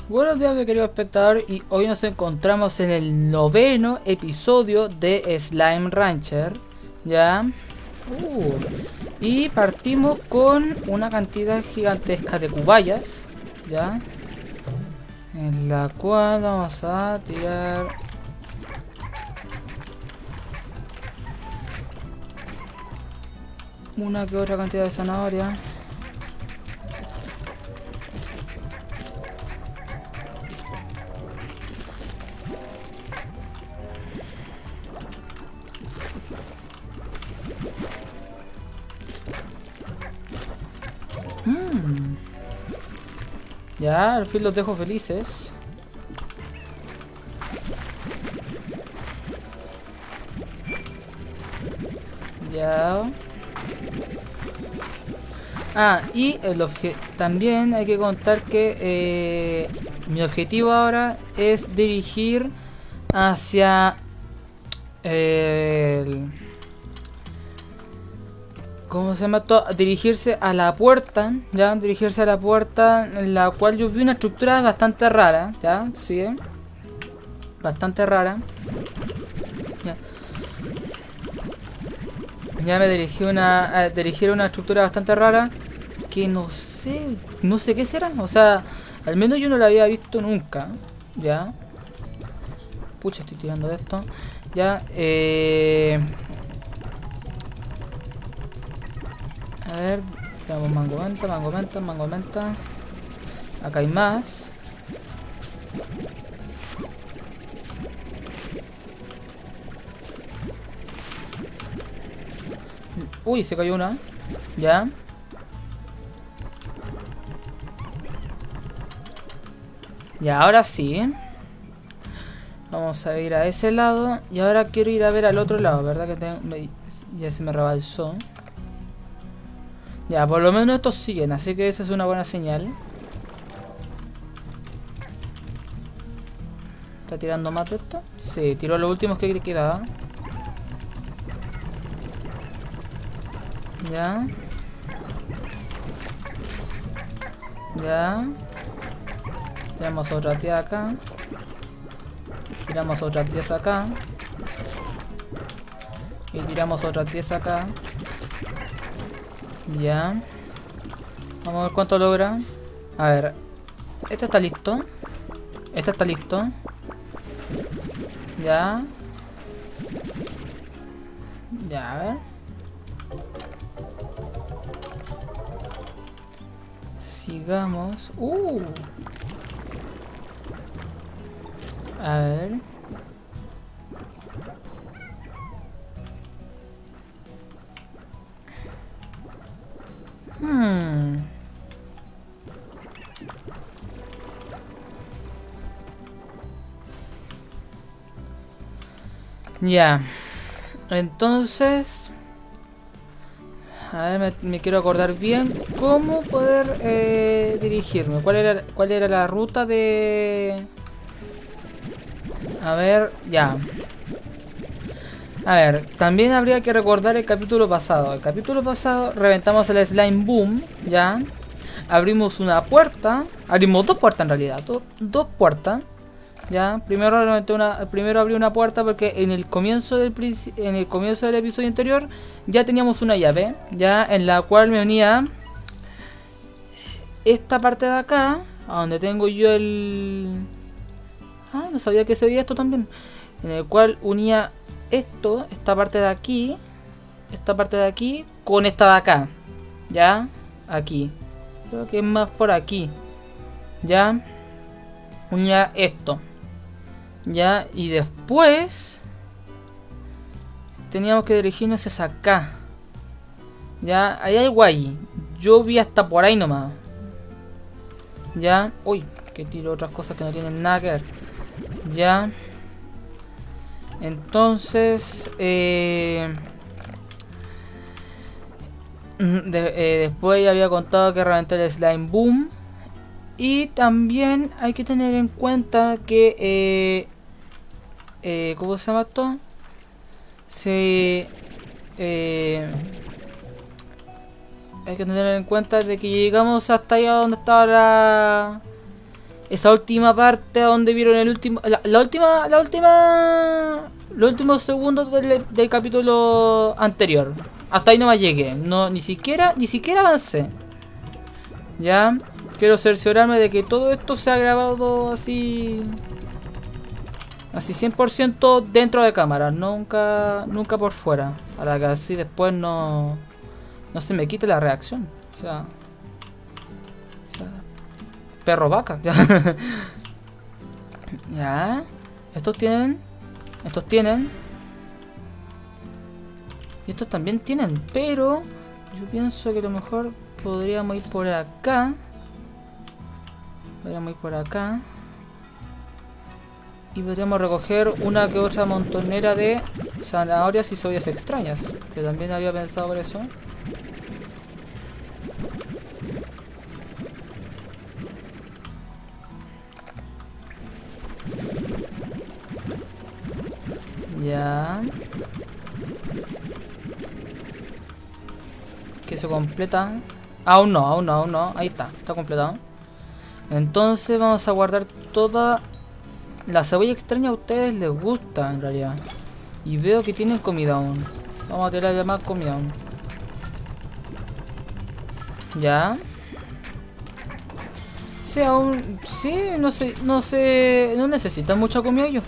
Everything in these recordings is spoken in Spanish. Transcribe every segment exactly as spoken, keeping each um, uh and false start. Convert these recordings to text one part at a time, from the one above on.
Buenos días, mi querido espectador, y hoy nos encontramos en el noveno episodio de Slime Rancher, ¿ya? Uh, y partimos con una cantidad gigantesca de cubayas, ¿ya? En la cual vamos a tirar una que otra cantidad de zanahoria. Mm. Ya, al fin los dejo felices. Ya. Ah, y el obje también hay que contar que eh, mi objetivo ahora es dirigir hacia eh, el... ¿Cómo se llama? Todo, dirigirse a la puerta, ya, dirigirse a la puerta en la cual yo vi una estructura bastante rara, ya, sí, ¿eh? Bastante rara. Ya. Ya me dirigí una, a dirigir una estructura bastante rara que no sé, no sé qué será, o sea, al menos yo no la había visto nunca, ya. Pucha, estoy tirando de esto, ya, eh... a ver, tenemos mango menta, mango menta, mango menta. Acá hay más. Uy, se cayó una. Ya. Y ahora sí. Vamos a ir a ese lado. Y ahora quiero ir a ver al otro lado, ¿verdad? Que tengo, me, ya se me rebalsó. Ya, por lo menos estos siguen, así que esa es una buena señal. ¿Está tirando más de esto? Sí, tiró los últimos que quedaba. Ya. Ya. Tiramos otra tía acá. Tiramos otra tía acá. Y tiramos otra tía acá. Ya. Vamos a ver cuánto logra. A ver. Este está listo. Este está listo. Ya. Ya, a ver. Sigamos. Uh. A ver. Hmm. Ya. Entonces, a ver, me, me quiero acordar bien cómo poder eh, dirigirme. ¿Cuál era, cuál era la ruta de...? A ver, ya. A ver, también habría que recordar el capítulo pasado. El capítulo pasado reventamos el Slime Boom, ya. Abrimos una puerta. Abrimos dos puertas en realidad. Do, dos puertas. Ya. Primero reventé una. Primero abrí una puerta porque en el comienzo del en el comienzo del episodio anterior ya teníamos una llave. Ya. En la cual me unía esta parte de acá. A donde tengo yo el. Ah, no sabía que se veía esto también. En el cual unía esto, esta parte de aquí, esta parte de aquí, con esta de acá. Ya, aquí. Creo que es más por aquí. Ya, unía esto. Ya, y después teníamos que dirigirnos hacia acá. Ya, ahí hay guay. Yo vi hasta por ahí nomás. Ya, uy, que tiro otras cosas que no tienen nada que ver. Ya. Entonces, eh, de, eh, después ya había contado que reventé el Slime Boom. Y también hay que tener en cuenta que, eh, eh, ¿cómo se llama esto? Se, eh, hay que tener en cuenta de que llegamos hasta allá donde estaba la, esa última parte donde vieron el último, la, la última, la última, los últimos segundos del, del capítulo anterior. Hasta ahí no me llegué, no, ni siquiera, ni siquiera avancé. Ya, quiero cerciorarme de que todo esto se ha grabado así, así cien por ciento dentro de cámara, nunca, nunca por fuera, para que así después no, no se me quite la reacción. O sea, o sea perro vaca. Ya, estos tienen, estos tienen, y estos también tienen, pero yo pienso que a lo mejor podríamos ir por acá. Podríamos ir por acá. Y podríamos recoger una que otra montonera de zanahorias y cebollas extrañas. Que también había pensado por eso. Ya. Que se completa. Aún no, aún no, aún no. Ahí está, está completado. Entonces vamos a guardar toda la cebolla extraña. A ustedes les gusta en realidad. Y veo que tienen comida aún. Vamos a tirar más comida aún. Ya. Sí, aún. Sí, no sé. No sé. No necesitan mucha comida ellos.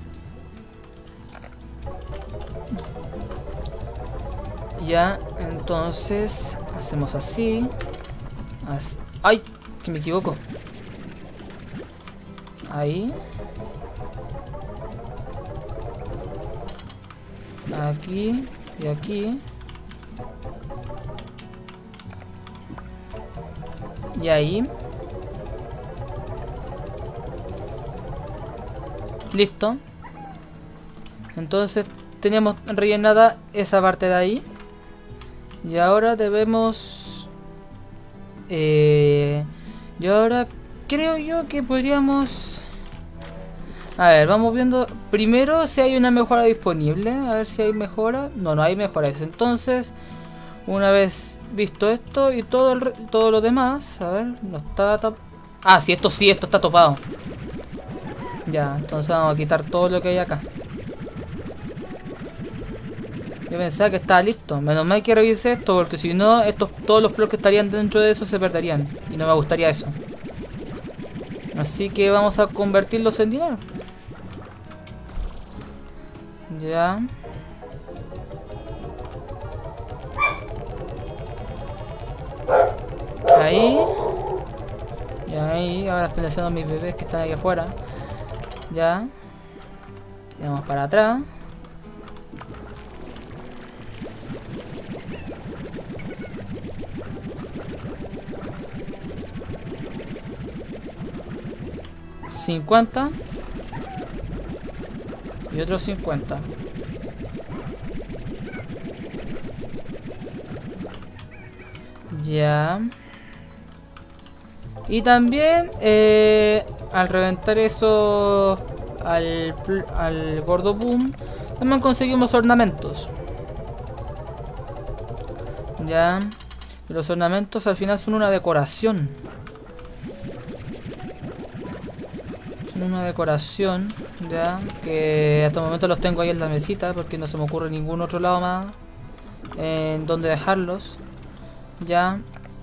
Ya, entonces hacemos así. así. ¡Ay! Que me equivoco. Ahí. Aquí. Y aquí. Y ahí. Listo. Entonces tenemos rellenada esa parte de ahí. Y ahora debemos... Eh, y ahora creo yo que podríamos... A ver, vamos viendo primero si hay una mejora disponible. A ver si hay mejora. No, no hay mejoras. Entonces, una vez visto esto y todo, el, todo lo demás... A ver, no está... Tap... Ah, sí, esto sí, esto está topado. Ya, entonces vamos a quitar todo lo que hay acá. Yo pensaba que estaba listo. Menos mal que revise esto, porque si no, estos, todos los flores que estarían dentro de eso se perderían. Y no me gustaría eso. Así que vamos a convertirlos en dinero. Ya. Ahí. Y ahí. Ahora están haciendo mis bebés que están ahí afuera. Ya. Vamos para atrás. cincuenta y otros cincuenta. Ya. Y también eh, al reventar eso al, al gordo boom, también conseguimos ornamentos. Ya. Y los ornamentos al final son una decoración. Una decoración, ya, que hasta el momento los tengo ahí en la mesita porque no se me ocurre ningún otro lado más en donde dejarlos. Ya.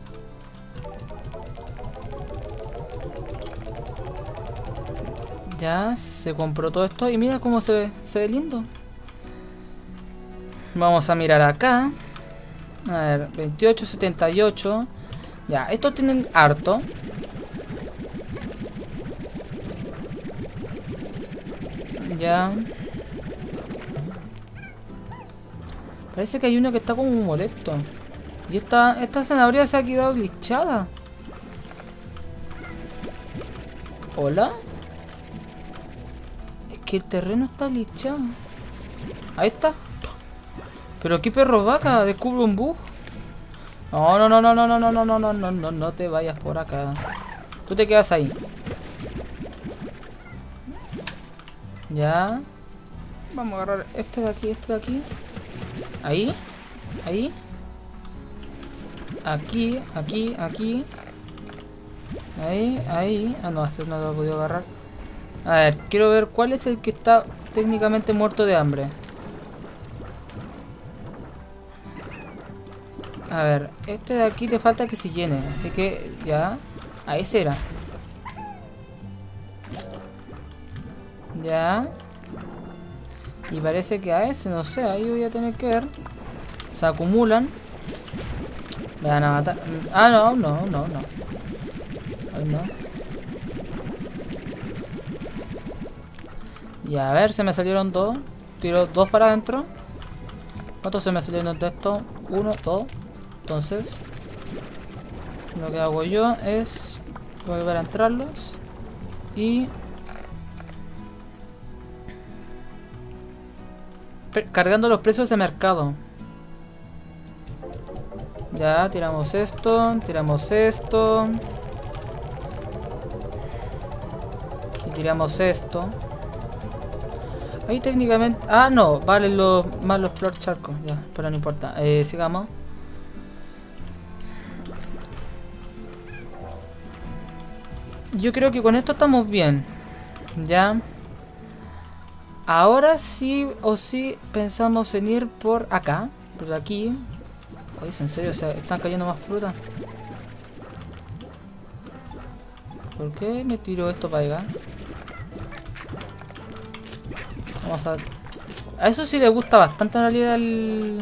Ya, se compró todo esto y mira cómo se ve, se ve lindo. Vamos a mirar acá. A ver, veintiocho, setenta y ocho. Ya, estos tienen harto. Ya. Parece que hay uno que está como molesto. Y esta, esta zanahoria se ha quedado glitchada. ¿Hola? Es que el terreno está glitchado. Ahí está. Pero qué perro vaca, descubro un bug. No, no, no, no, no, no, no, no, no, no, no, no, no te vayas por acá. Tú te quedas ahí. Ya. Vamos a agarrar este de aquí, este de aquí. Ahí. Ahí. Aquí, aquí, aquí. Ahí, ahí. Ah, no, este no lo he podido agarrar. A ver, quiero ver cuál es el que está técnicamente muerto de hambre. A ver, este de aquí le falta que se llene. Así que ya. A ese era. Ya. Y parece que a ese, no sé, ahí voy a tener que ver. Se acumulan. Me van a matar. Ah, no, no, no, no. Ay, no. Y a ver, se me salieron dos. Tiro dos para adentro. ¿Cuántos se me salieron de esto? Uno, dos. Entonces, lo que hago yo es volver a entrarlos. Y cargando los precios de mercado. Ya, tiramos esto, tiramos esto. Y tiramos esto. Ahí técnicamente... Ah, no, valen los más los flor charcos. Ya, pero no importa. Eh, sigamos. Yo creo que con esto estamos bien. Ya. Ahora sí o sí pensamos en ir por acá. Por aquí. Oye, ¿en serio? O sea, ¿están cayendo más fruta? ¿Por qué me tiro esto para allá? Vamos a... A eso sí le gusta bastante en realidad el...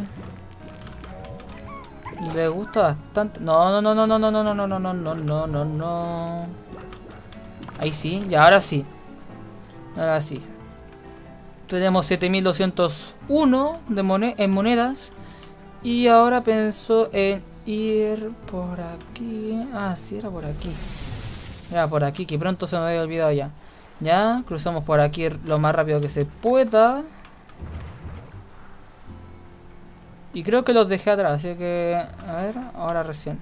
Le gusta bastante... No, no, no, no, no, no, no, no, no, no, no, no, no, no. Ahí sí, y ahora sí. Ahora sí. Tenemos siete mil doscientos uno de moned en monedas. Y ahora pensó en ir por aquí. Ah, sí, era por aquí. Era por aquí, que pronto se me había olvidado ya. Ya, cruzamos por aquí lo más rápido que se pueda. Y creo que los dejé atrás, así que... A ver, ahora recién.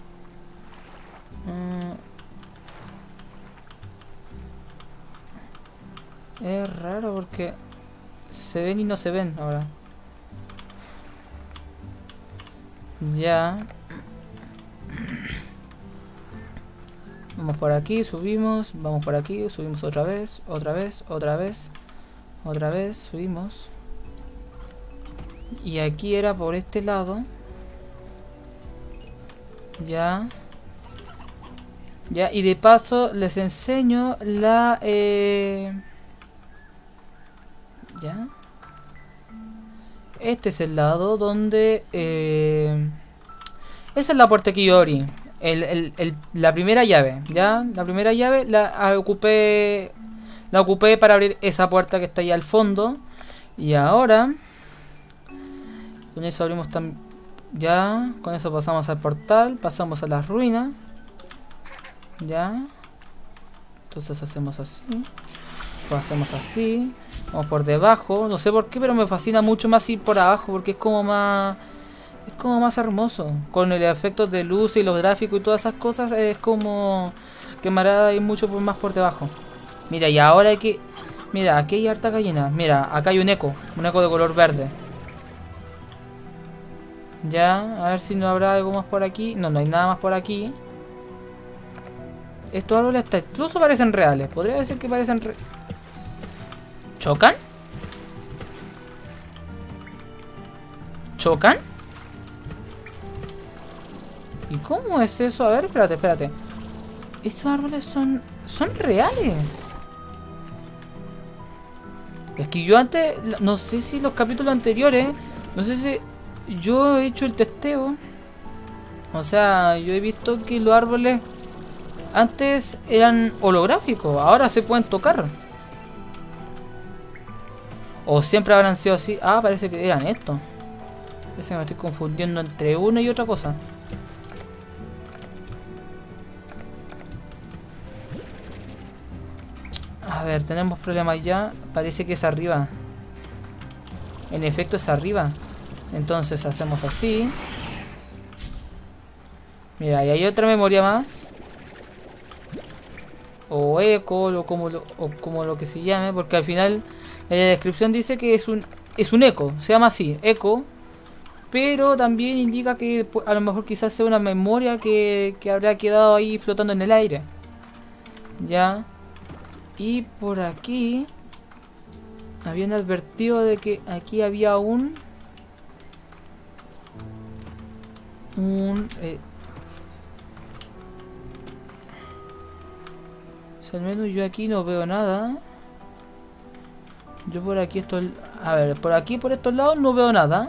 Mm. Es raro porque... Se ven y no se ven ahora. Ya. Vamos por aquí, subimos. Vamos por aquí, subimos otra vez. Otra vez, otra vez. Otra vez, subimos. Y aquí era por este lado. Ya. Ya, y de paso les enseño la... Eh... Ya. Este es el lado donde... Eh... Esa es la puerta Kiyori. El, el, el, la primera llave. Ya. La primera llave la ocupé... La ocupé para abrir esa puerta que está ahí al fondo. Y ahora... Con eso abrimos también... Ya. Con eso pasamos al portal. Pasamos a las ruinas. Ya. Entonces hacemos así. Pues hacemos así. Vamos por debajo. No sé por qué, pero me fascina mucho más ir por abajo. Porque es como más... Es como más hermoso. Con el efecto de luz y los gráficos y todas esas cosas. Es como... Que me agrada ir mucho más por debajo. Mira, y ahora hay que... Mira, aquí hay harta gallina. Mira, acá hay un eco. Un eco de color verde. Ya, a ver si no habrá algo más por aquí. No, no hay nada más por aquí. Estos árboles hasta incluso parecen reales. Podría decir que parecen re... ¿Chocan? ¿Chocan? ¿Y cómo es eso? A ver, espérate, espérate. Estos árboles son... Son reales. Es que yo antes... No sé si los capítulos anteriores... No sé si... Yo he hecho el testeo. O sea, yo he visto que los árboles... Antes eran holográficos. Ahora se pueden tocar. O siempre habrán sido así. Ah, parece que eran estos. Parece que me estoy confundiendo entre una y otra cosa. A ver, tenemos problemas ya. Parece que es arriba. En efecto es arriba. Entonces hacemos así. Mira, y hay otra memoria más. O eco, o como lo, o como lo que se llame. Porque al final en la descripción dice que es un, es un eco. Se llama así, eco. pero también indica que a lo mejor quizás sea una memoria que, que habrá quedado ahí flotando en el aire. Ya. Y por aquí habían advertido de que aquí había un... Un... Eh, al menos yo aquí no veo nada. Yo por aquí estoy... A ver, por aquí, por estos lados no veo nada.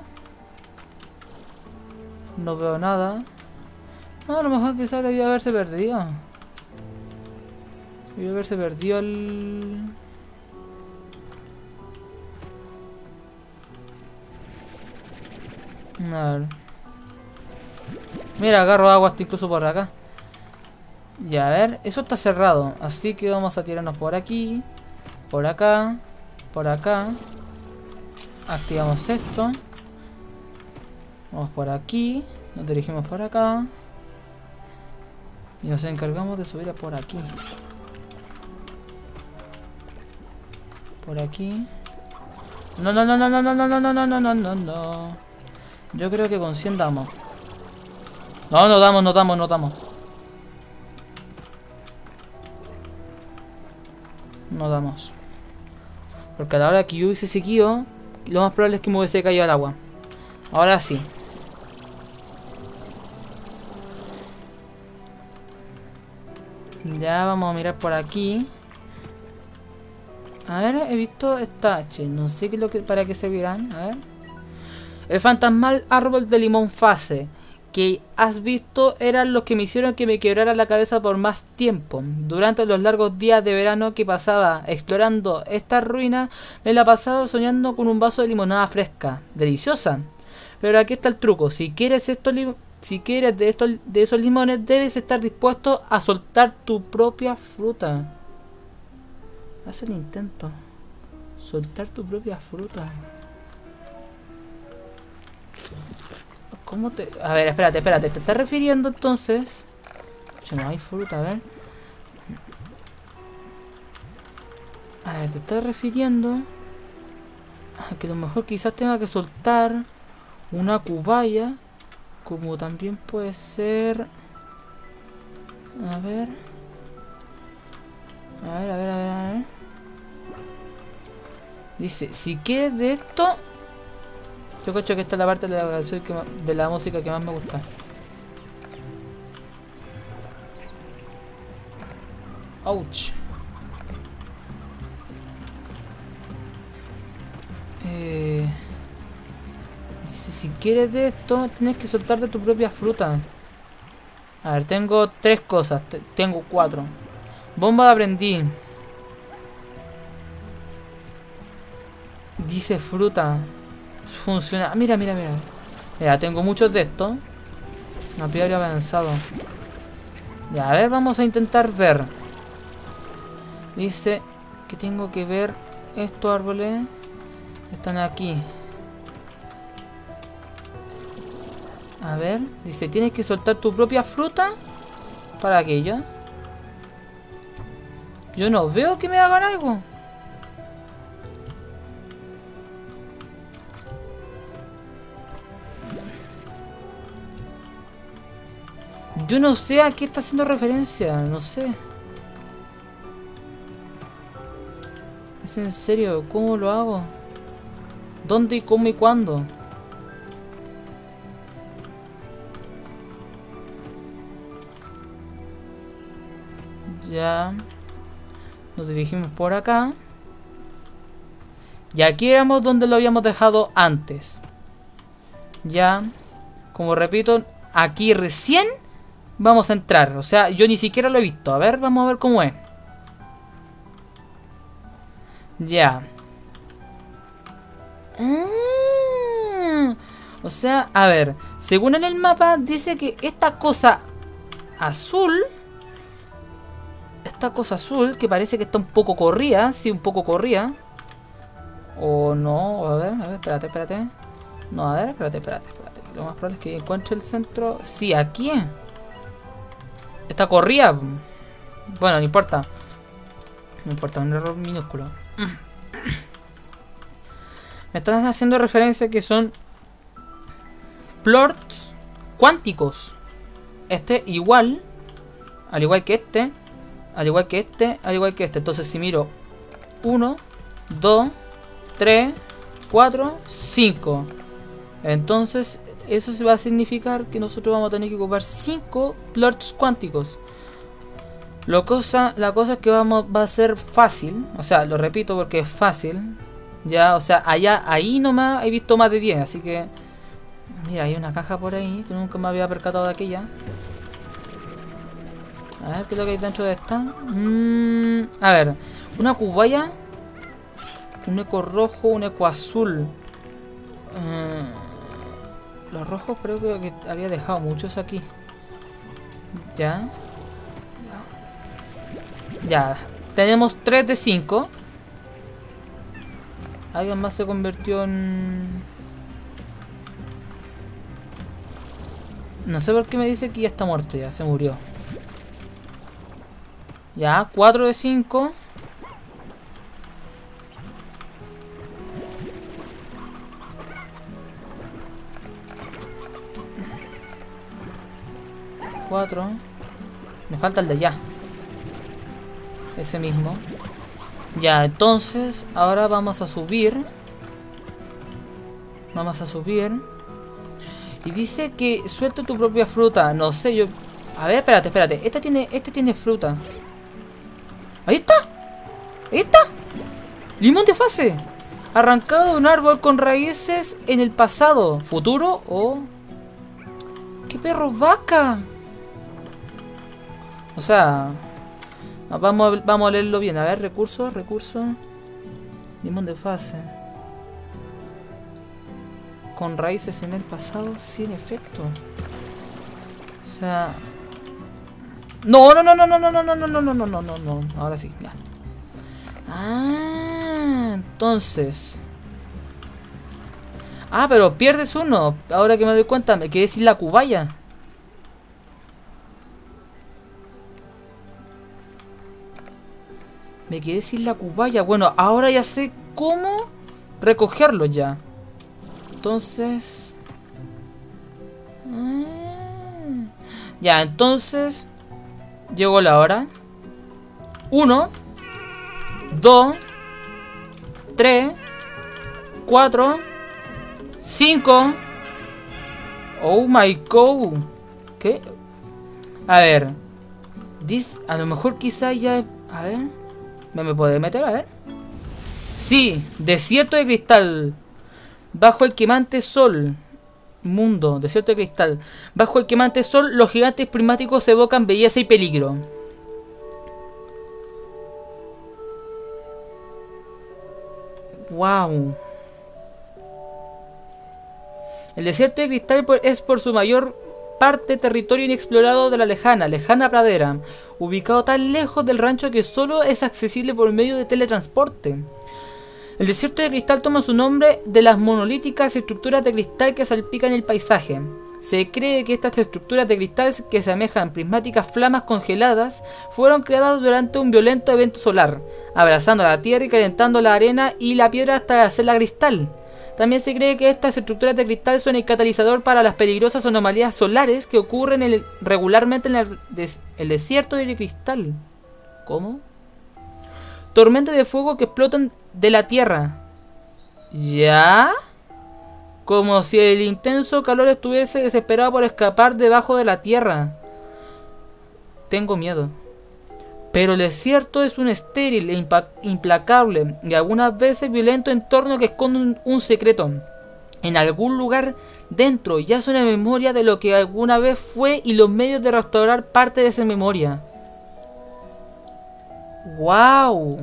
No veo nada. No, a lo mejor quizás debía haberse perdido. Debía haberse perdido el... A ver. Mira, agarro agua hasta incluso por acá. Ya, a ver, eso está cerrado. Así que vamos a tirarnos por aquí. Por acá. Por acá. Activamos esto. Vamos por aquí. Nos dirigimos por acá. Y nos encargamos de subir a por aquí. Por aquí. No, no, no, no, no, no, no, no, no, no, no, no, no, no. Yo creo que con cien damos. No, no damos, no damos, no damos. No damos. Porque a la hora que yo hubiese seguido, lo más probable es que me hubiese caído al agua. Ahora sí. Ya vamos a mirar por aquí. A ver, he visto esta H. No sé qué es lo que, para qué servirán. A ver. El fantasmal árbol de limón fase que has visto eran los que me hicieron que me quebrara la cabeza por más tiempo. Durante los largos días de verano que pasaba explorando esta ruina, me la pasaba soñando con un vaso de limonada fresca, deliciosa. Pero aquí está el truco: si quieres estos si quieres de estos de esos limones, debes estar dispuesto a soltar tu propia fruta. Haz el intento. Soltar tu propia fruta. ¿Cómo te...? A ver, espérate, espérate. ¿Te estás refiriendo entonces? Ya no hay fruta, a ver. A ver, te estás refiriendo a que a lo mejor quizás tenga que soltar una cubaya. Como también puede ser... A ver... A ver, a ver, a ver, a ver. Dice, si quieres de esto... Yo cacho que esta es la parte de la, que, de la música que más me gusta. Ouch. Eh, dice, si quieres de esto, tienes que soltarte tu propia fruta. A ver, tengo tres cosas. Tengo cuatro. Bomba de aprendiz. Dice fruta. Funciona. Mira, mira, mira. Ya, tengo muchos de estos. No habría avanzado. Ya, a ver, vamos a intentar ver. Dice que tengo que ver estos árboles. Están aquí. A ver, dice, tienes que soltar tu propia fruta. ¿Para aquello? Yo no veo que me hagan algo. Yo no sé a qué está haciendo referencia, no sé. Es en serio, ¿cómo lo hago? ¿Dónde y cómo y cuándo? Ya. Nos dirigimos por acá. Y aquí éramos donde lo habíamos dejado antes. Ya. Como repito, aquí recién vamos a entrar. O sea, yo ni siquiera lo he visto. A ver, vamos a ver cómo es. Ya. Ah, o sea, a ver. Según en el mapa, dice que esta cosa azul... Esta cosa azul, que parece que está un poco corrida. Sí, un poco corrida. O no, a ver, a ver, espérate, espérate. No, a ver, espérate, espérate, espérate. Lo más probable es que encuentre el centro. Sí, aquí. Está corrida. Bueno, no importa. No importa, un error minúsculo. Me están haciendo referencia que son plots cuánticos. Este igual, al igual que este, al igual que este, al igual que este. Entonces si miro uno, dos, tres, cuatro, cinco. Entonces eso se va a significar que nosotros vamos a tener que ocupar cinco plots cuánticos. Lo cosa, la cosa es que vamos, va a ser fácil. O sea, lo repito porque es fácil. Ya, o sea, allá, ahí nomás he visto más de diez. Así que... Mira, hay una caja por ahí que nunca me había percatado de aquella. A ver, ¿qué es lo que hay dentro de esta? Mm, a ver, una cubaya. Un eco rojo, un eco azul. Uh, los rojos creo que, que había dejado muchos aquí. Ya. Ya, tenemos tres de cinco. Alguien más se convirtió en... No sé por qué me dice que ya está muerto, ya se murió. Ya, cuatro de cinco. cuatro. Me falta el de allá. Ese mismo. Ya, entonces ahora vamos a subir. Vamos a subir. Y dice que suelta tu propia fruta. No sé, yo... A ver, espérate, espérate. Este tiene, este tiene fruta. Ahí está. Ahí está. Limón de fase. Arrancado de un árbol con raíces en el pasado. Futuro o... ¡Qué perro vaca! O sea... Vamos a, vamos a leerlo bien. A ver, recursos, recursos. Limón de fase. Con raíces en el pasado, sí, en efecto. O sea... No, no, no, no, no, no, no, no, no, no, no, no, no, no, no. Ahora sí, ya. Ah, entonces... Ah, pero pierdes uno. Ahora que me doy cuenta, me quedé sin la cubaya. Me quedé sin la cubaya. Bueno, ahora ya sé cómo recogerlo ya. Entonces... Ah, ya, entonces... Llegó la hora. Uno. Dos. Tres. Cuatro. Cinco. Oh my god. ¿Qué? A ver. This, a lo mejor quizá ya... A ver... ¿Me, me puede meter? A ver. Sí, desierto de cristal. Bajo el quemante sol. Mundo, desierto de cristal. Bajo el quemante sol, los gigantes prismáticos evocan belleza y peligro. Wow. El desierto de cristal es por su mayor parte territorio inexplorado de la lejana, lejana pradera, ubicado tan lejos del rancho que solo es accesible por medio de teletransporte. El desierto de cristal toma su nombre de las monolíticas estructuras de cristal que salpican el paisaje. Se cree que estas estructuras de cristal, que semejan prismáticas flamas congeladas, fueron creadas durante un violento evento solar, abrazando a la tierra y calentando la arena y la piedra hasta hacerla cristal. También se cree que estas estructuras de cristal son el catalizador para las peligrosas anomalías solares que ocurren en el, regularmente en el, des, el desierto de cristal. ¿Cómo? Tormentas de fuego que explotan de la tierra. ¿Ya? Como si el intenso calor estuviese desesperado por escapar debajo de la tierra. Tengo miedo. Pero el desierto es un estéril e implacable y algunas veces violento entorno que esconde un, un secreto. En algún lugar dentro yace una memoria de lo que alguna vez fue y los medios de restaurar parte de esa memoria. ¡Wow!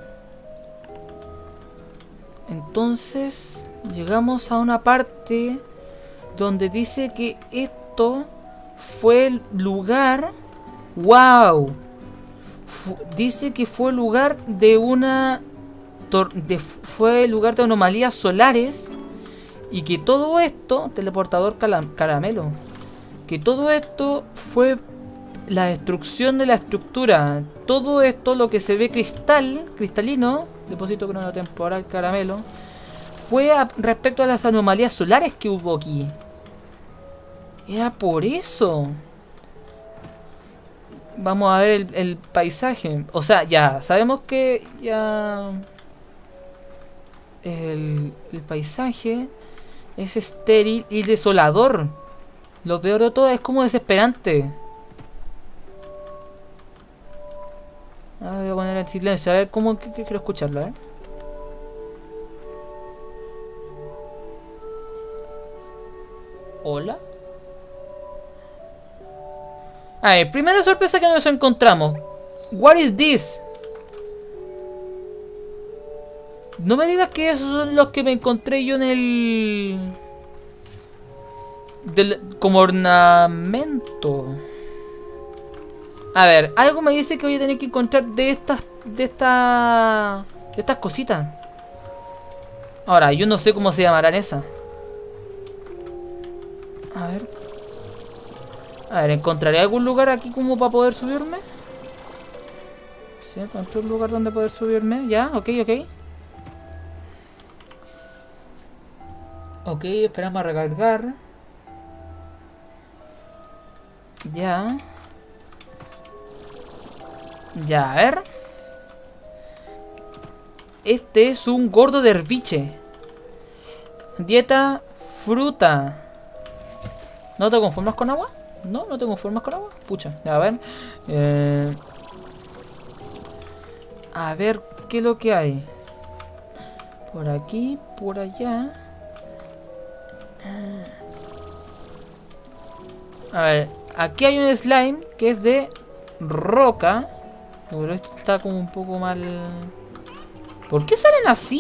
Entonces llegamos a una parte donde dice que esto fue el lugar. ¡Wow! Fu dice que fue el lugar de una de, fue el lugar de anomalías solares y que todo esto, teleportador caramelo, que todo esto fue la destrucción de la estructura. Todo esto, lo que se ve cristal, cristalino, depósito cronotemporal caramelo, fue a, respecto a las anomalías solares que hubo aquí. Era por eso. Vamos a ver el, el paisaje. O sea, ya, sabemos que ya... El, el paisaje es estéril y desolador. Lo peor de todo es como desesperante. Ah, voy a poner en silencio, a ver cómo que, que quiero escucharlo, ¿eh? ¿Hola? A ver, primera sorpresa que nos encontramos. What is this? No me digas que esos son los que me encontré yo en el... Del... como ornamento. A ver, algo me dice que voy a tener que encontrar de estas... De estas... De estas cositas. Ahora, yo no sé cómo se llamarán esas. A ver. A ver, ¿encontraré algún lugar aquí como para poder subirme? Sí, encontré un lugar donde poder subirme. Ya, ok, ok. Ok, esperamos a recargar. Ya. Ya, a ver. Este es un gordo derviche. Dieta fruta. ¿No te conformas con agua? No, no te conformas con agua. Pucha, ya, a ver. Eh... A ver qué es lo que hay. Por aquí, por allá. A ver, aquí hay un slime que es de roca. Pero esto está como un poco mal. ¿Por qué salen así?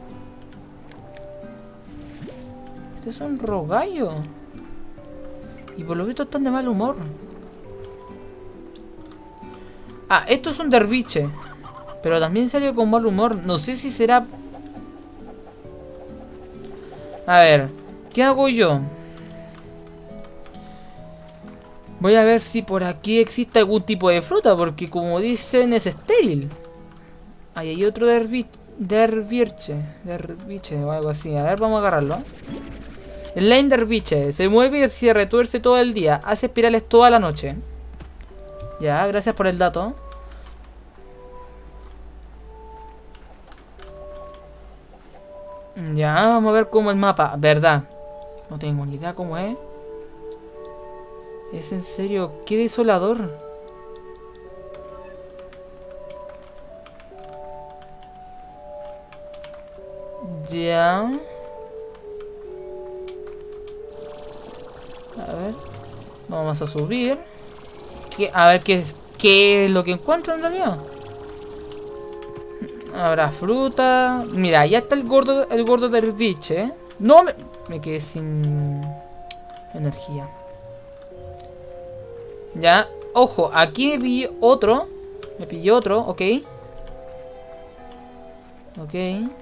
Este es un rogallo. Y por lo visto están de mal humor. Ah, esto es un derviche. Pero también salió con mal humor. No sé si será... A ver, ¿qué hago yo? Voy a ver si por aquí existe algún tipo de fruta. Porque como dicen es estéril. Ahí hay otro dervi dervirche. Derviche o algo así. A ver, vamos a agarrarlo. El Slime derviche. Se mueve y se retuerce todo el día. Hace espirales toda la noche. Ya, gracias por el dato. Ya, vamos a ver cómo el mapa. ¿Verdad? No tengo ni idea cómo es. Es en serio, qué desolador. Ya. A ver. Vamos a subir. ¿Qué? A ver qué es, qué es lo que encuentro en realidad. Habrá fruta. Mira, ya está el gordo, el gordo del biche, ¿eh? No me, me quedé sin energía. Ya, ojo, aquí me pillé otro. Me pillé otro, ok. Ok.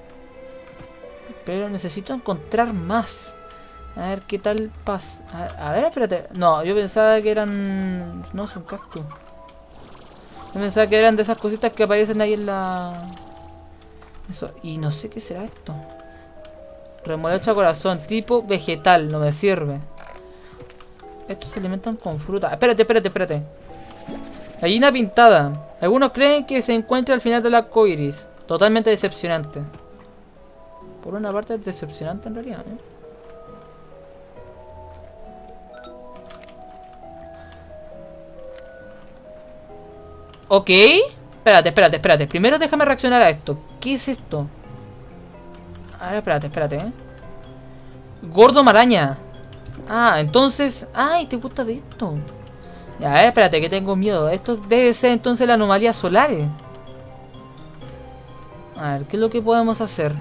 Pero necesito encontrar más. A ver qué tal pasa. A, a ver, espérate. No, yo pensaba que eran... No, son cactus. Yo pensaba que eran de esas cositas que aparecen ahí en la... Eso. Y no sé qué será esto. Remolacha corazón. Tipo vegetal. No me sirve. Estos se alimentan con fruta. Espérate, espérate, espérate. Gallina pintada. Algunos creen que se encuentra al final del arco iris. Totalmente decepcionante. Por una parte es decepcionante en realidad, ¿eh? Ok. Espérate, espérate, espérate. Primero déjame reaccionar a esto. ¿Qué es esto? A ver, espérate, espérate, ¿eh? Gordo maraña. Ah, entonces... Ay, ¿te gusta de esto? Ya, a ver, espérate, que tengo miedo. Esto debe ser entonces la anomalía solares. A ver, ¿qué es lo que podemos hacer?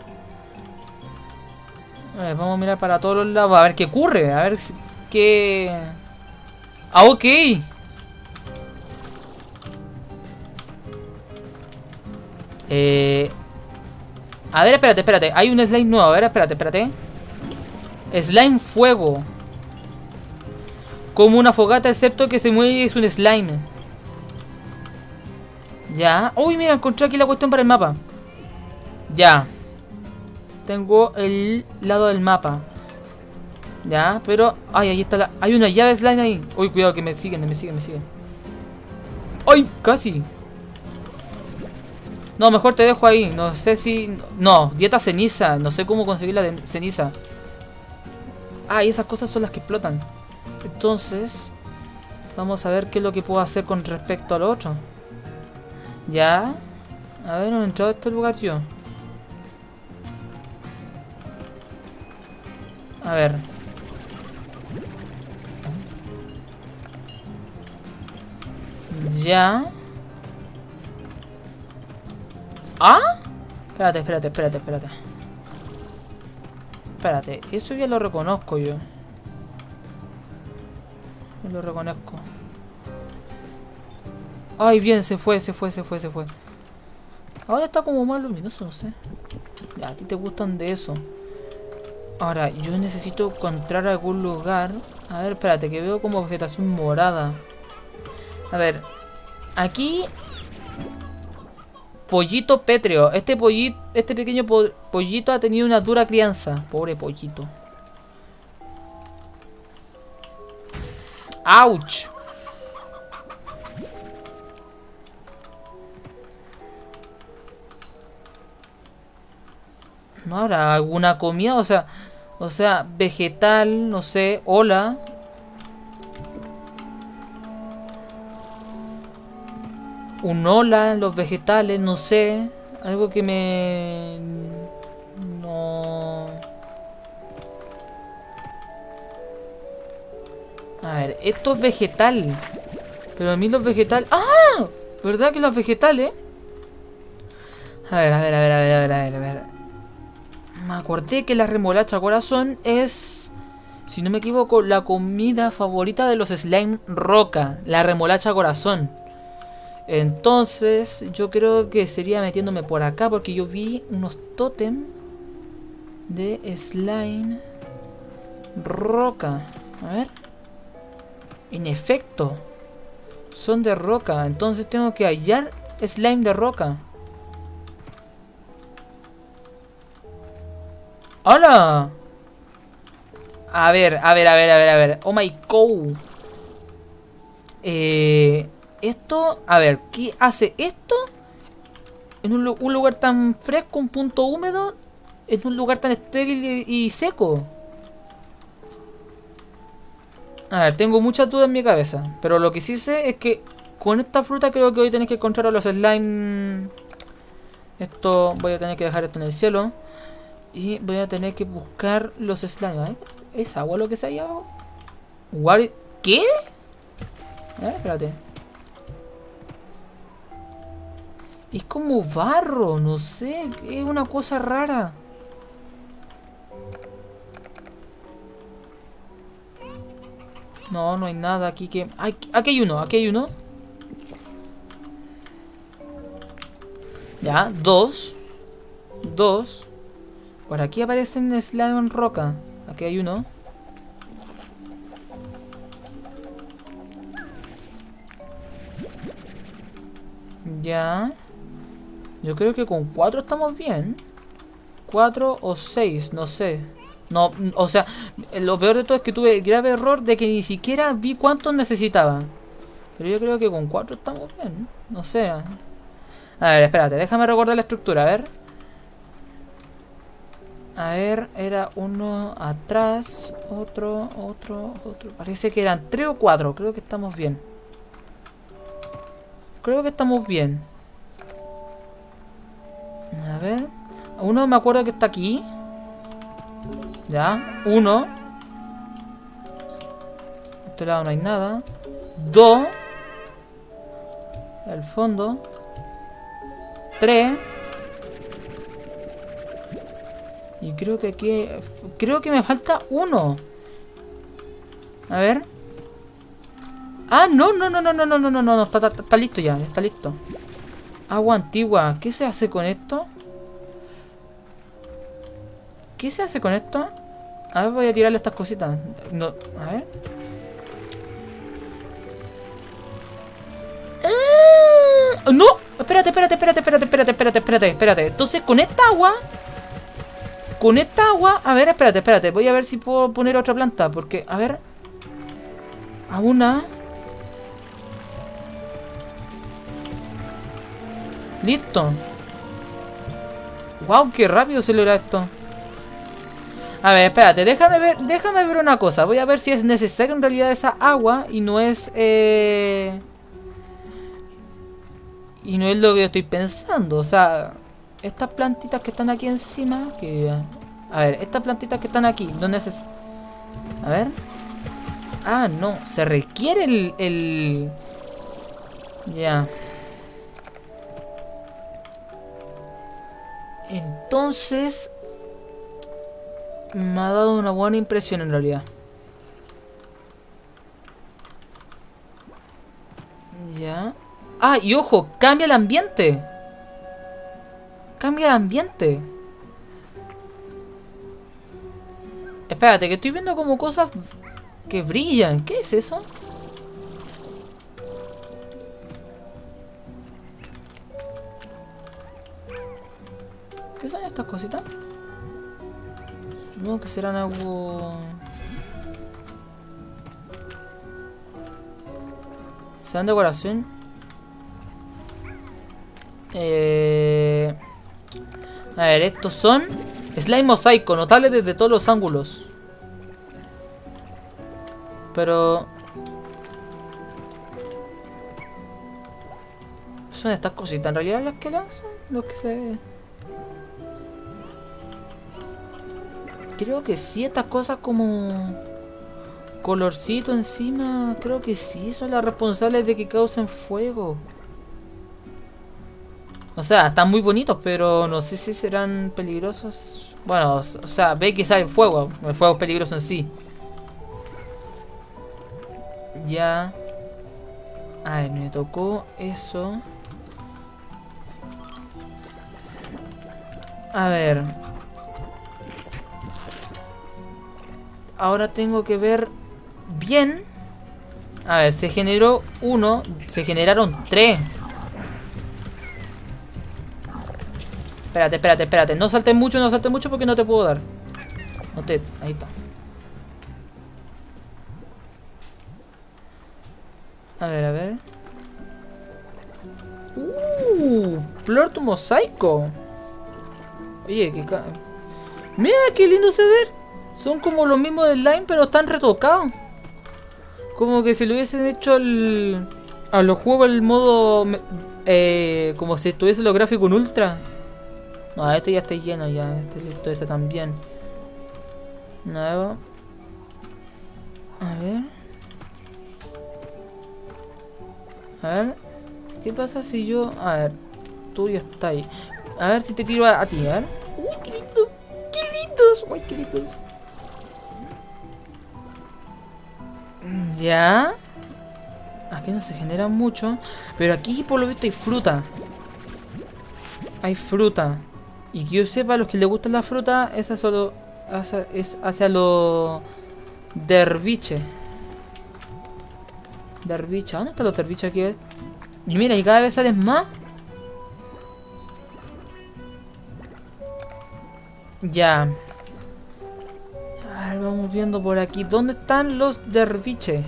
A ver, vamos a mirar para todos los lados. A ver qué ocurre. A ver qué... Ah, ok. Eh... A ver, espérate, espérate. Hay un slime nuevo. A ver, espérate, espérate. Slime fuego. Como una fogata, excepto que se mueve y es un slime. Ya. Uy, mira, encontré aquí la cuestión para el mapa. Ya. Tengo el lado del mapa. Ya, pero... Ay, ahí está la... Hay una llave slime ahí. Uy, cuidado que me siguen, me siguen, me siguen. ¡Ay! Casi. No, mejor te dejo ahí. No sé si... No, dieta ceniza. No sé cómo conseguir la de ceniza. Ah, y esas cosas son las que explotan. Entonces... Vamos a ver qué es lo que puedo hacer con respecto al otro. Ya. A ver, no he entrado a este lugar yo. A ver. Ya. ¿Ah? Espérate, espérate, espérate, espérate. Espérate, eso ya lo reconozco yo. Yo lo reconozco. Ay, bien, se fue, se fue, se fue, se fue. Ahora está como más luminoso, no sé. Ya, a ti te gustan de eso. Ahora, yo necesito encontrar algún lugar. A ver, espérate, que veo como vegetación morada. A ver, aquí... Pollito pétreo. Este pollito, este pequeño po pollito ha tenido una dura crianza. Pobre pollito. ¡Auch! ¿No habrá alguna comida? O sea, o sea, vegetal, no sé, hola. Un hola en los vegetales, no sé. Algo que me... No... A ver, esto es vegetal. Pero a mí los vegetales... ¡Ah! ¿Verdad que los vegetales? A ver, a ver, a ver, a ver, a ver, a ver, a ver. Me acordé que la remolacha corazón es... Si no me equivoco, la comida favorita de los slime roca. La remolacha corazón. Entonces, yo creo que sería metiéndome por acá porque yo vi unos tótem de slime roca. A ver. En efecto, son de roca. Entonces tengo que hallar slime de roca. ¡Hola! A ver, a ver, a ver, a ver, a ver. Oh my god. Eh... Esto, a ver, ¿qué hace esto? En un, un lugar tan fresco, un punto húmedo, en un lugar tan estéril y, y seco. A ver, tengo muchas dudas en mi cabeza. Pero lo que sí sé es que con esta fruta creo que voy a tener que encontrar a los slime. Esto, voy a tener que dejar esto en el cielo. Y voy a tener que buscar los slime. ¿Eh? ¿Es agua lo que se ha llevado? ¿Qué? A ver, espérate. Es como barro, no sé, es una cosa rara. No, no hay nada aquí que... Aquí, aquí hay uno, aquí hay uno. Ya, dos. Dos. Por aquí aparecen slime en roca. Aquí hay uno. Ya. Yo creo que con cuatro estamos bien. Cuatro o seis, no sé. No, o sea, lo peor de todo es que tuve el grave error de que ni siquiera vi cuántos necesitaba. Pero yo creo que con cuatro estamos bien. No sé. A ver, espérate, déjame recordar la estructura, a ver. A ver, era uno atrás, otro, otro, otro. Parece que eran tres o cuatro, creo que estamos bien. Creo que estamos bien. A ver. Uno me acuerdo que está aquí. Ya. Uno. De este lado no hay nada. Dos. El fondo. Tres. Y creo que aquí... Creo que me falta uno. A ver. Ah, no, no, no, no, no, no, no, no, no, está, está, está listo ya, está listo. Agua antigua, ¿qué se hace con esto? ¿Qué se hace con esto? A ver, voy a tirarle estas cositas. No, a ver. ¡Eh! ¡No! Espérate, espérate, espérate, espérate, espérate, espérate, espérate, espérate. Entonces, con esta agua... con esta agua... A ver, espérate, espérate. Voy a ver si puedo poner otra planta. Porque, a ver... A una... Listo. Wow, qué rápido se logra esto. A ver, espérate, déjame ver, déjame ver una cosa. Voy a ver si es necesario en realidad esa agua y no es eh... y no es lo que estoy pensando. O sea, estas plantitas que están aquí encima, que a ver, estas plantitas que están aquí, no neces... A ver. Ah, no, se requiere el, el... Ya. Entonces me ha dado una buena impresión en realidad. Ya. Ah, y ojo, cambia el ambiente. Cambia el ambiente. Espérate, que estoy viendo como cosas que brillan. ¿Qué es eso? ¿Qué son estas cositas? Supongo que serán algo... ¿Serán decoración? Eh... A ver, estos son... Slime mosaico, notables desde todos los ángulos. Pero... ¿Son estas cositas en realidad las que lanzan? Los que se... Creo que sí, estas cosas como colorcito encima, creo que sí son las responsables de que causen fuego. O sea, están muy bonitos, pero no sé si serán peligrosos. Bueno, o sea, ve que sale fuego, el fuego es peligroso en sí. Ya. Ay, me tocó eso. A ver. Ahora tengo que ver bien. A ver, se generó uno. Se generaron tres. Espérate, espérate, espérate. No saltes mucho, no saltes mucho porque no te puedo dar. No te... Ahí está. A ver, a ver. Uh, Plort mosaico. Oye, qué ca... Mira qué lindo se ve. Son como los mismos del slime, pero están retocados. Como que si lo hubiesen hecho el... a los juegos el modo... Eh, como si estuviese lo gráfico en ultra. No, este ya está lleno ya. Este listo, ese también. Nuevo. A ver. A ver. ¿Qué pasa si yo... A ver. Tú ya está ahí. A ver si te tiro a, a ti, a ver. Uy, qué lindo. Qué lindos. Uy, qué lindos. Ya. Aquí no se genera mucho. Pero aquí por lo visto hay fruta. Hay fruta. Y que yo sepa, a los que les gusta la fruta, esa solo hacia, es hacia los derviche. Derviche. ¿Dónde están los derviches aquí? Y mira, y cada vez salen más. Ya. A ver, vamos viendo por aquí. ¿Dónde están los derviches?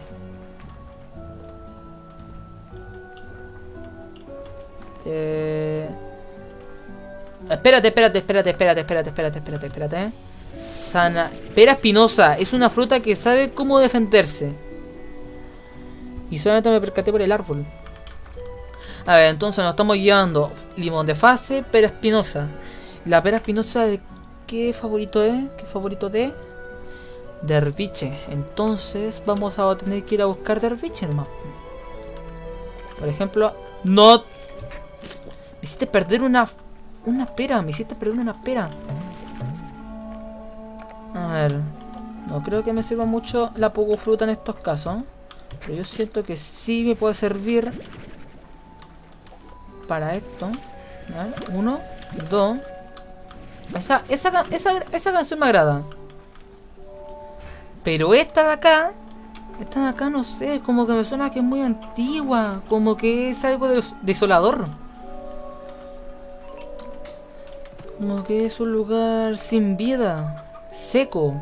Eh... Espérate, espérate, espérate, espérate, espérate, espérate, espérate, espérate, eh. Sana... Pera espinosa. Es una fruta que sabe cómo defenderse. Y solamente me percaté por el árbol. A ver, entonces nos estamos llevando limón de fase, pera espinosa. La pera espinosa de... ¿Qué favorito es? ¿Qué favorito de? Derviche. Entonces vamos a tener que ir a buscar derviche nomás. Por ejemplo... No... Me hiciste perder una... Una pera, me hiciste perder una pera. A ver. No creo que me sirva mucho la poco fruta en estos casos. Pero yo siento que sí me puede servir para esto. A ver, uno, dos. Esa, esa, esa, esa canción me agrada. Pero esta de acá, esta de acá no sé, como que me suena que es muy antigua. Como que es algo des desolador. Como que es un lugar sin vida, seco.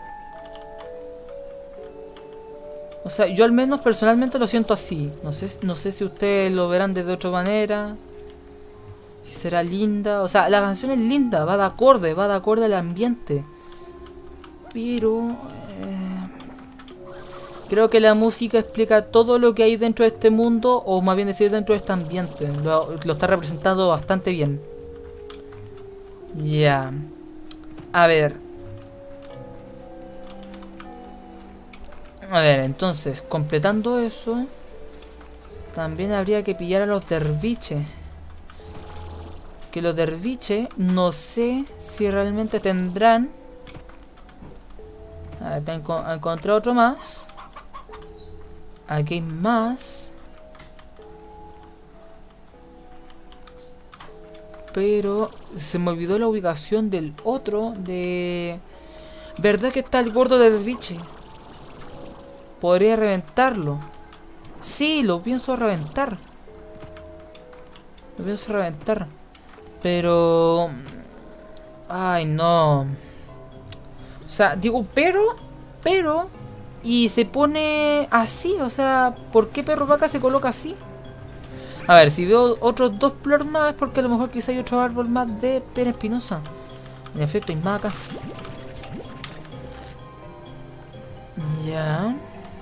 O sea, yo al menos personalmente lo siento así. No sé, no sé si ustedes lo verán de otra manera. Si será linda. O sea, la canción es linda, va de acorde, va de acorde al ambiente. Pero... Eh, creo que la música explica todo lo que hay dentro de este mundo, o más bien decir dentro de este ambiente. Lo, lo está representando bastante bien. Ya. Yeah. A ver. A ver, entonces, completando eso, también habría que pillar a los derviches. Que los derviches, no sé si realmente tendrán... A ver, tengo, encontré otro más. Aquí hay más. Pero se me olvidó la ubicación del otro. De... ¿Verdad que está el gordo derviche? Podría reventarlo. Sí, lo pienso reventar. Lo pienso reventar. Pero... Ay, no. O sea, digo, pero... Pero... Y se pone así, o sea... ¿Por qué Perro Vaca se coloca así? A ver, si veo otros dos flores más es porque a lo mejor quizá hay otro árbol más de pera espinosa. En efecto, hay más acá. Ya...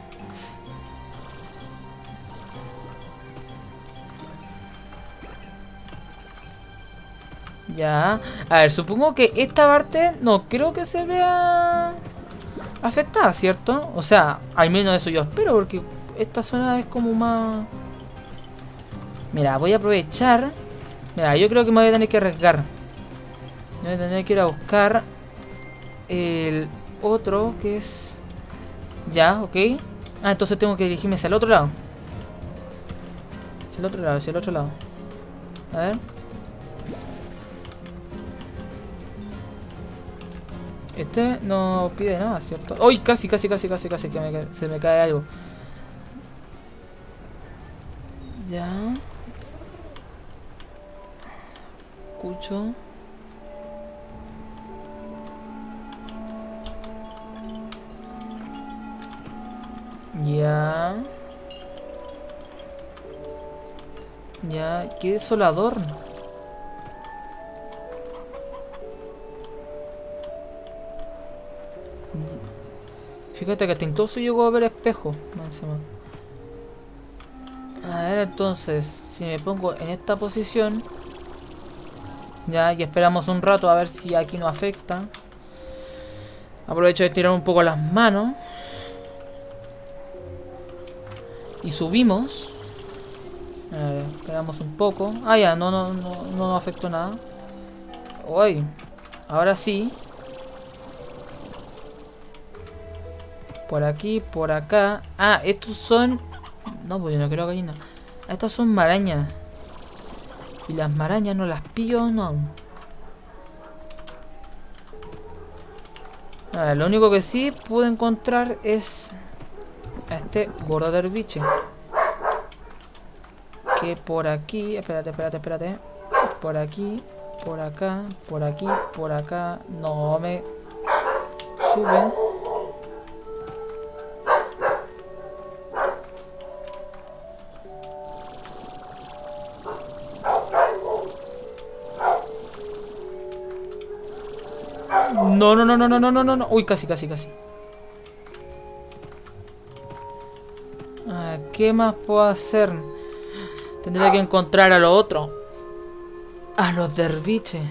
Ya, a ver, supongo que esta parte no creo que se vea afectada, ¿cierto? O sea, al menos eso yo espero, porque esta zona es como más... Mira, voy a aprovechar. Mira, yo creo que me voy a tener que arriesgar. Me voy a tener que ir a buscar el otro que es... Ya, ok. Ah, entonces tengo que dirigirme hacia el otro lado. Hacia el otro lado, hacia el otro lado. A ver. Este no pide nada, ¿cierto? ¡Uy! Casi, casi, casi, casi, casi que me, se me cae algo. Ya. Escucho. Ya. Ya. Qué desolador. Fíjate que hasta incluso llegó a ver espejo. A ver, entonces, si me pongo en esta posición, ya, y esperamos un rato a ver si aquí no afecta. Aprovecho de tirar un poco las manos. Y subimos. A ver, esperamos un poco. Ah, ya, no, no, no, no afectó nada. Uy, ahora sí. Por aquí, por acá. Ah, estos son... No, pues yo no creo que hay nada. Estas son marañas. Y las marañas no las pillo, no. A ver, lo único que sí pude encontrar es... A este gordo derviche. Que por aquí... Espérate, espérate, espérate. Por aquí, por acá, por aquí, por acá. No me... Sube. No, no, no, no, no, no, no, no. Uy, casi, casi, casi. Ah, ¿qué más puedo hacer? Tendría que encontrar a lo otro. A los derviches.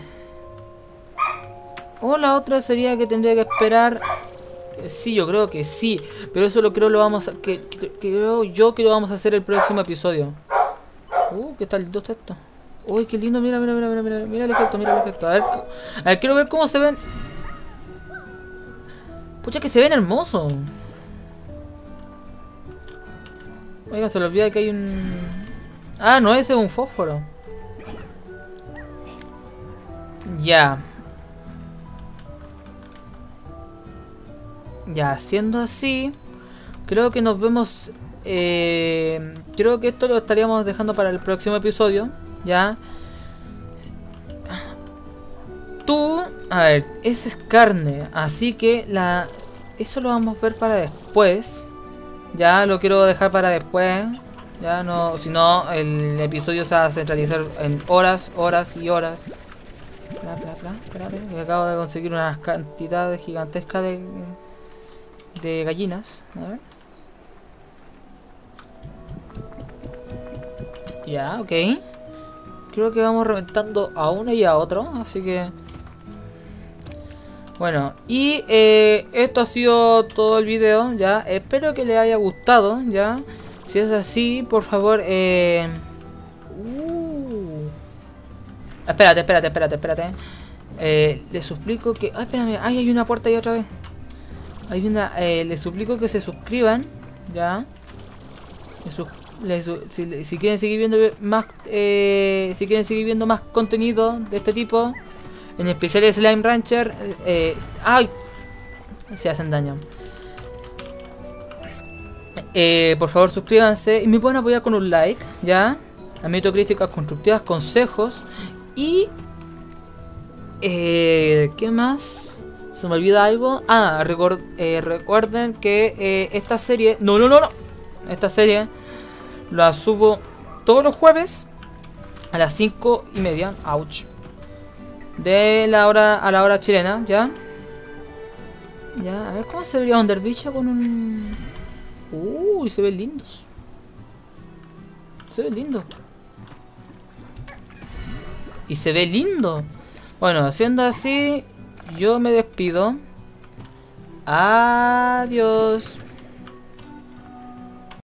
O la otra sería que tendría que esperar. Sí, yo creo que sí. Pero eso lo creo lo vamos a. Que, que, creo yo que lo vamos a hacer el próximo episodio. Uh, ¿qué tal esto? Uy, qué lindo. Mira, mira, mira, mira, mira. Mira el efecto, mira el efecto. A ver, a ver, quiero ver cómo se ven. Pucha, que se ven hermosos. Oiga, se le olvida que hay un... Ah, no, ese es un fósforo. Ya. Ya, siendo así, creo que nos vemos... Eh, creo que esto lo estaríamos dejando para el próximo episodio. Ya. Tú, a ver, esa es carne, así que la eso lo vamos a ver para después. Ya lo quiero dejar para después. Ya no, si no el episodio se va a centralizar en horas, horas y horas. Bla, bla, bla, espérate, que acabo de conseguir una cantidad gigantesca de de gallinas. A ver. Ya, ok. Creo que vamos reventando a uno y a otro, así que... Bueno, y eh, esto ha sido todo el video, ya. Espero que les haya gustado, ya. Si es así, por favor, eh... Uh... Espérate, espérate, espérate, espérate. Eh, les suplico que... Ay, espérame, ay, hay una puerta ahí otra vez. Hay una... Eh, les suplico que se suscriban, ya. Les sus... Les, si, si quieren seguir viendo más eh, si quieren seguir viendo más contenido de este tipo, en especial Slime Rancher, eh, ay, se hacen daño. Eh, por favor suscríbanse y me pueden apoyar con un like, ya. Admito críticas constructivas, consejos y eh, ¿qué más? Se me olvida algo. Ah, record, eh, recuerden que eh, esta serie, no, no, no, no, esta serie la subo todos los jueves a las cinco y media. Ouch. De la hora a la hora chilena, ¿ya? Ya, a ver cómo se vería Under Bicha con un... Uy, se ven lindos. Se ve lindo. Y se ve lindo. Bueno, siendo así, yo me despido. Adiós.